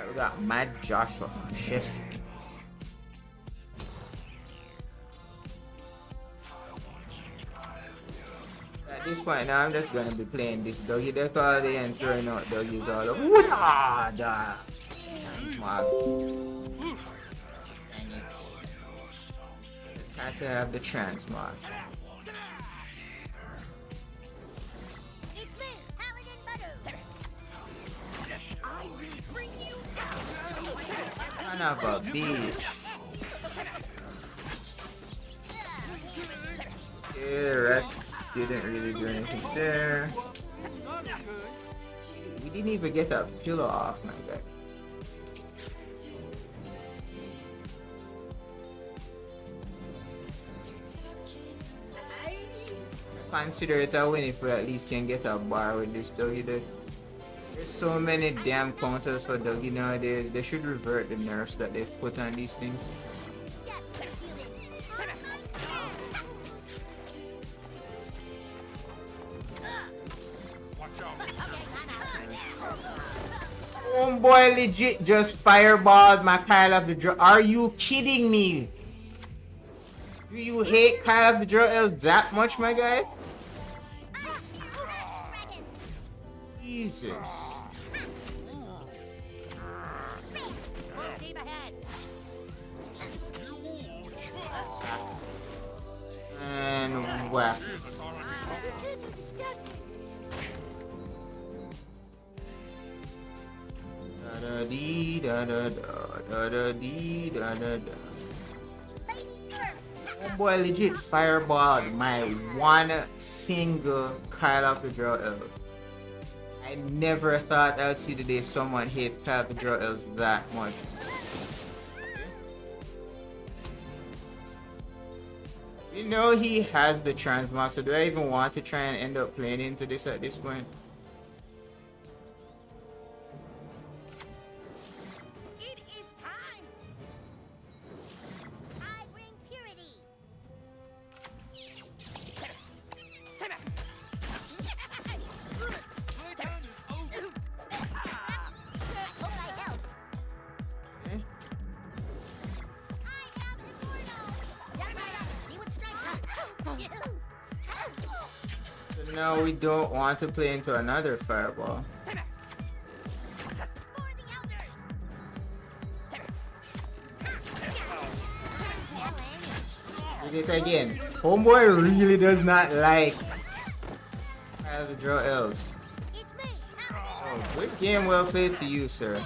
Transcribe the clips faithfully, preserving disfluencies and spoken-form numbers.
Alright, we got Mad Joshua from Chef's Elite. At this point now, I'm just gonna be playing this doggy deck all day and throwing out doggies all over. Wah! Da! Mag. Just had to have the transmog. Son of a bitch. Okay, rats didn't really do anything there. We didn't even get a pillow off, my guy. Consider it a win if we at least can get a bar with this doggy deck. There's so many damn counters for doggy nowadays. They should revert the nerfs that they've put on these things. Homeboy legit just fireballed my Kyle of the Draw. Are you kidding me? Do you hate Kyle of the Draw Elves that much, my guy? Jesus. And whack. Da da dee da da da da da dee da da da. Oh boy, legit fireballed my one single Kyle of the Draw Elf. I never thought I would see the day someone hates Kyle of the Draw Elves that much. You know he has the transmog, so do I even want to try and end up playing into this at this point? It is time. I bring purity. No, we don't want to play into another fireball. Did it again. Homeboy really does not like how to draw elves. Oh, good game, well played to you, sir.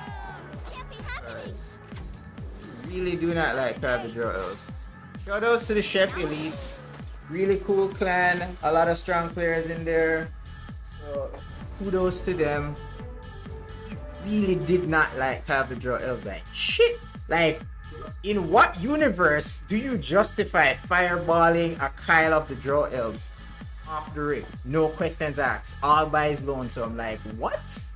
Guys, really do not like how to draw elves. Shoutouts to the Chef Elites. Really cool clan, a lot of strong players in there, so kudos to them. He really did not like have the draw elves. Like shit, like in what universe do you justify fireballing a Kyle of the draw elves off the rig? No questions asked, all by his lonesome. Like what?